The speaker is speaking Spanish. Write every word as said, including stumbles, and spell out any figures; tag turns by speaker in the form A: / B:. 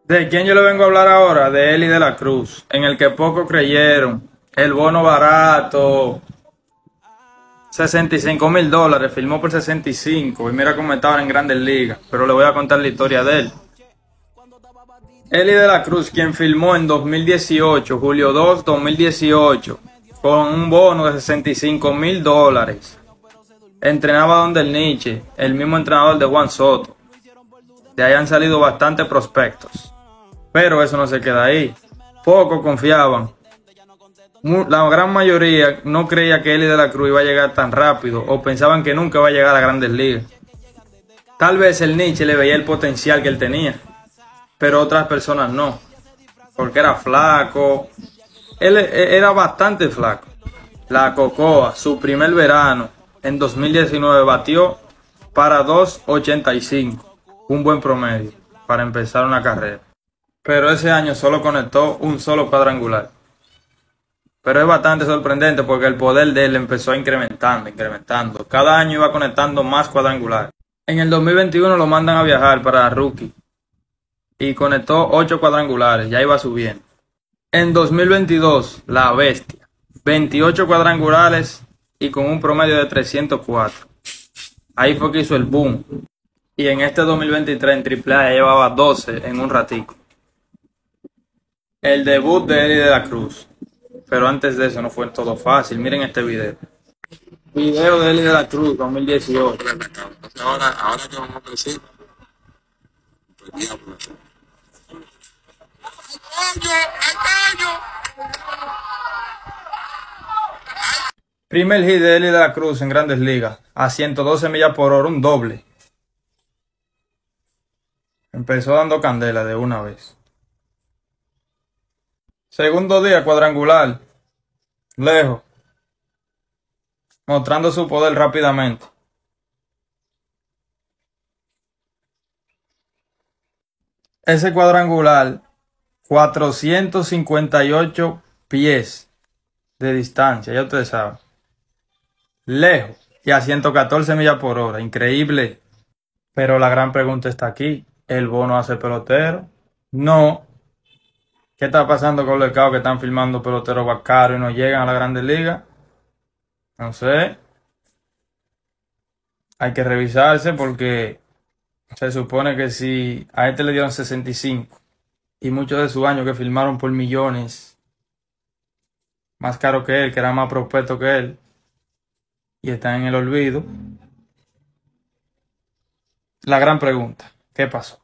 A: ¿De quién yo le vengo a hablar ahora? De Eli de la Cruz, en el que pocos creyeron. El bono barato, sesenta y cinco mil dólares, firmó por sesenta y cinco y mira cómo estaban en Grandes Ligas. Pero le voy a contar la historia de él. Eli de la Cruz, quien firmó en dos mil dieciocho, julio dos, dos mil dieciocho, con un bono de sesenta y cinco mil dólares. Entrenaba donde el Nietzsche, el mismo entrenador de Juan Soto. De ahí han salido bastantes prospectos. Pero eso no se queda ahí. Pocos confiaban. La gran mayoría no creía que Eli de la Cruz iba a llegar tan rápido o pensaban que nunca iba a llegar a Grandes Ligas. Tal vez el Nietzsche le veía el potencial que él tenía, pero otras personas no, porque era flaco. Él era bastante flaco. La Cocoa, su primer verano, en dos mil diecinueve batió para dos ochenta y cinco, un buen promedio para empezar una carrera. Pero ese año solo conectó un solo cuadrangular. Pero es bastante sorprendente porque el poder de él empezó incrementando, incrementando. Cada año iba conectando más cuadrangulares. En el dos mil veintiuno lo mandan a viajar para rookie y conectó ocho cuadrangulares, ya iba subiendo. En dos mil veintidós, la bestia, veintiocho cuadrangulares y con un promedio de trescientos cuatro. Ahí fue que hizo el boom. Y en este dos mil veintitrés en triple A ya llevaba doce en un ratico. El debut de Eli de la Cruz. Pero antes de eso no fue todo fácil. Miren este video. Video de Eli de la Cruz dos mil dieciocho.
B: Ahora, ahora que vamos a decir, pues diablo.
A: Primer hit de Eli de la Cruz en Grandes Ligas. A ciento doce millas por hora, un doble. Empezó dando candela de una vez. Segundo día, cuadrangular. Lejos. Mostrando su poder rápidamente. Ese cuadrangular, cuatrocientos cincuenta y ocho pies de distancia, ya ustedes saben. Lejos y a ciento catorce millas por hora, increíble. Pero la gran pregunta está aquí, ¿el bono hace pelotero? No. ¿Qué está pasando con los scouts que están filmando peloteros caros y no llegan a la Grandes Ligas? No sé. Hay que revisarse porque se supone que si a este le dieron sesenta y cinco y muchos de sus años que filmaron por millones, más caro que él, que era más prospecto que él, y están en el olvido. La gran pregunta, ¿qué pasó?